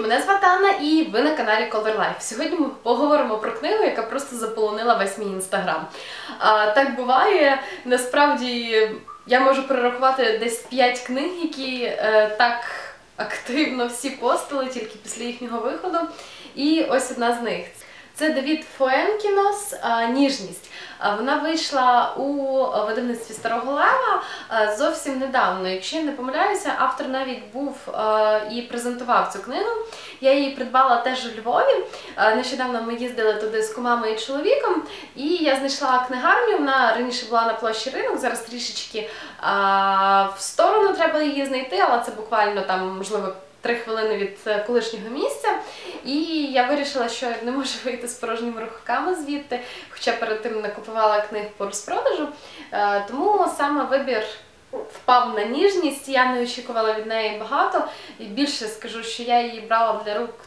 Мене звати Анна і ви на каналі Color Life. Сьогодні ми поговоримо про книгу, яка просто заполонила весь мій інстаграм. Так буває, насправді я можу перерахувати десь 5 книг, які так активно всі постили тільки після їхнього виходу. І ось одна з них. Це Давід Фуенкінос «Ніжність». Вона вийшла у видавництві Старого Лева зовсім недавно. Якщо я не помиляюся, автор навіть був і презентував цю книгу. Я її придбала теж у Львові. Нещодавно ми їздили туди з кумами і чоловіком, і я знайшла книгарню. Вона раніше була на площі Ринок, зараз трішечки в сторону треба її знайти, але це буквально там, можливо, 3 хвилини від колишнього місця. І я вирішила, що не можу вийти з порожніми руками звідти, хоча перед тим накупувала книг по розпродажу. Тому саме вибір впав на «Ніжність», я не очікувала від неї багато. І більше скажу, що я її брала для рук,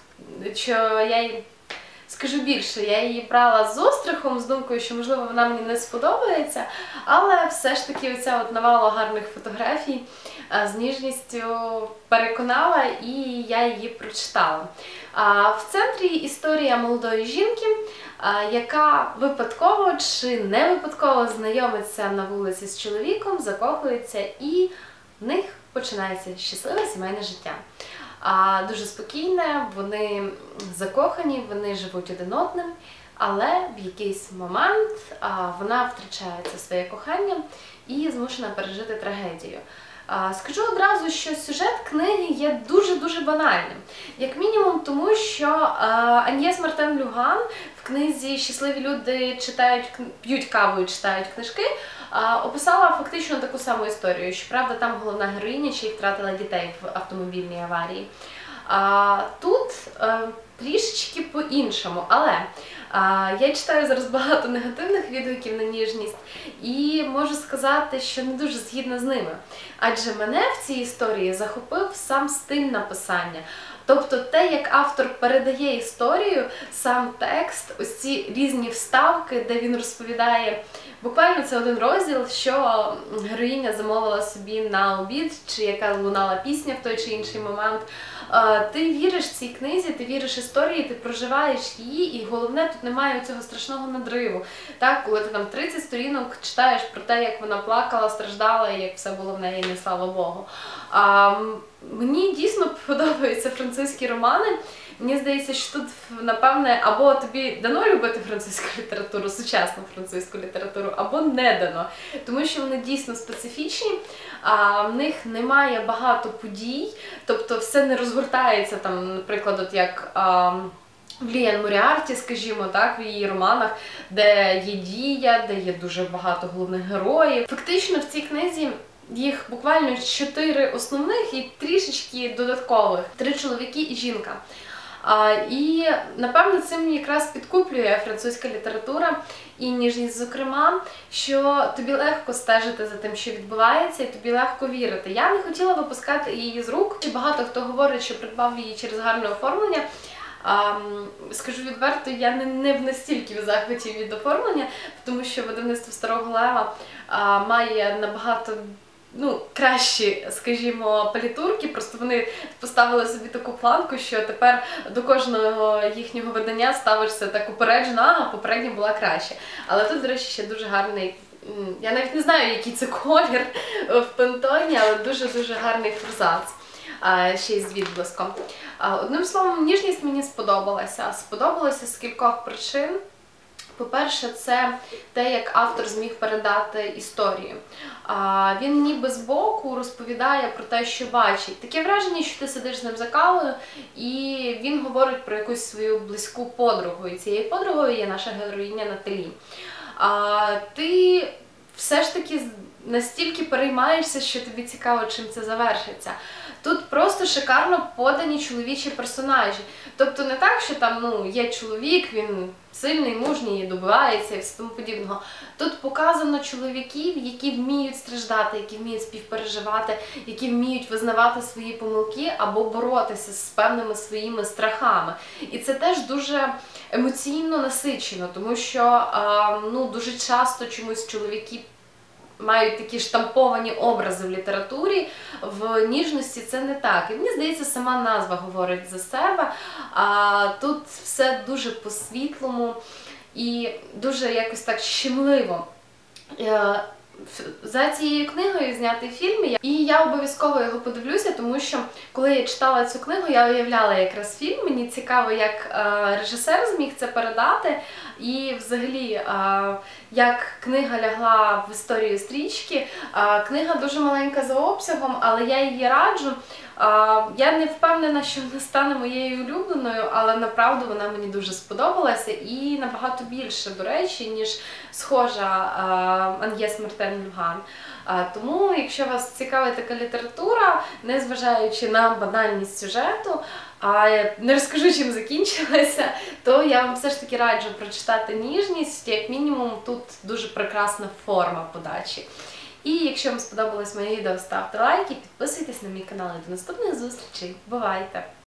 я її брала з острахом, з думкою, що, можливо, вона мені не сподобається, але все ж таки оця от навала гарних фотографій з «Ніжністю» переконала, і я її прочитала. В центрі історія молодої жінки, яка випадково чи не випадково знайомиться на вулиці з чоловіком, закохується, і в них починається щасливе сімейне життя. Дуже спокійне, вони закохані, вони живуть один одним, але в якийсь момент вона втрачає це своє кохання і змушена пережити трагедію. Скажу одразу, що сюжет книги є дуже-дуже банальним. Як мінімум тому, що Аньєс Мартен-Люган в книзі «Щасливі люди п'ють каву і читають книжки» описала фактично таку саму історію. Щоправда, там головна героїня ще й втратила дітей в автомобільній аварії. Тут трішечки по-іншому, але я читаю зараз багато негативних відгуків на «Ніжність» і можу сказати, що не дуже згідна з ними. Адже мене в цій історії захопив сам стиль написання. Тобто те, як автор передає історію, сам текст, ось ці різні вставки, де він розповідає, буквально це один розділ, що героїня замовила собі на обід, чи яка лунала пісня в той чи інший момент. Ти віриш цій книзі, ти віриш історії, ти проживаєш її, і головне, тут немає цього страшного надриву. Так, коли ти там 30 сторінок читаєш про те, як вона плакала, страждала, і як все було в неї, не слава Богу. Мені дійсно подобаються французькі романи. Мені здається, що тут, напевне, або тобі дано любити французьку літературу, сучасну французьку літературу, або не дано. Тому що вони дійсно специфічні, в них немає багато подій, тобто все не розгортається, там, наприклад, от як в Ліан Моріарті, скажімо так, в її романах, де є дія, де є дуже багато головних героїв. Фактично в цій книзі їх буквально 4 основних і трішечки додаткових. 3 чоловіки і жінка. І, напевно, цим якраз підкуплює французька література і «Ніжність», зокрема, що тобі легко стежити за тим, що відбувається, і тобі легко вірити. Я не хотіла випускати її з рук. Багато хто говорить, що придбав її через гарне оформлення. Скажу відверто, я не в настільки в захваті від оформлення, тому що видавництво Старого Лева має набагато кращі, скажімо, палітурки, просто вони поставили собі таку планку, що тепер до кожного їхнього видання ставишся так упереджено, попередня була краще. Але тут, до речі, ще дуже гарний, я навіть не знаю, який це колір в пантоні, але дуже-дуже гарний форзац, ще й з відблиском. Одним словом, «Ніжність» мені сподобалася. Сподобалася з кількох причин. По-перше, це те, як автор зміг передати історію. Він ніби збоку розповідає про те, що бачить. Таке враження, що ти сидиш з ним за кавою, і він говорить про якусь свою близьку подругу. І цією подругою є наша героїня Наталі. Ти все ж таки настільки переймаєшся, що тобі цікаво, чим це завершиться. Тут просто шикарно подані чоловічі персонажі. Тобто не так, що там є чоловік, він сильний, мужній, добивається і все тому подібного. Тут показано чоловіків, які вміють страждати, які вміють співпереживати, які вміють визнавати свої помилки або боротися з певними своїми страхами. І це теж дуже емоційно насичено, тому що дуже часто чомусь чоловіки мають такі штамповані образи в літературі, в ніжності це не так. І мені здається, сама назва говорить за себе, а тут все дуже по-світлому і дуже якось так щемливо. За цією книгою знятий фільм, і я обов'язково його подивлюся, тому що коли я читала цю книгу, я уявляла якраз фільм, мені цікаво, як режисер зміг це передати, і взагалі, як книга лягла в історію стрічки. Книга дуже маленька за обсягом, але я її раджу. Я не впевнена, що вона стане моєю улюбленою, але направду вона мені дуже сподобалася і набагато більше, до речі, ніж схожа Ан'єс Мартен-Люган. Тому, якщо вас цікавить така література, незважаючи на банальність сюжету, не розкажу, чим закінчилася, то я вам все ж таки раджу прочитати «Ніжність», як мінімум тут дуже прекрасна форма подачі. І якщо вам сподобалось моє відео, ставте лайки, підписуйтесь на мій канал і до наступних зустрічей. Бувайте!